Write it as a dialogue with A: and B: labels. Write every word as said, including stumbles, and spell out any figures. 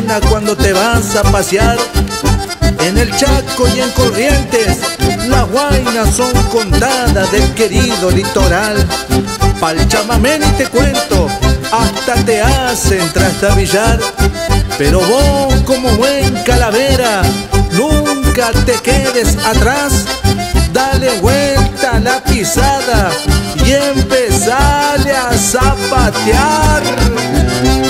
A: buena cuando te vas a pasear. En el Chaco y en Corrientes las guainas son contadas del querido litoral. Pa'l chamamé ni te cuento, hasta te hacen trastabillar. Pero vos como buen calavera nunca te quedes atrás. Dale vuelta a la pisada y empezale a zapatear.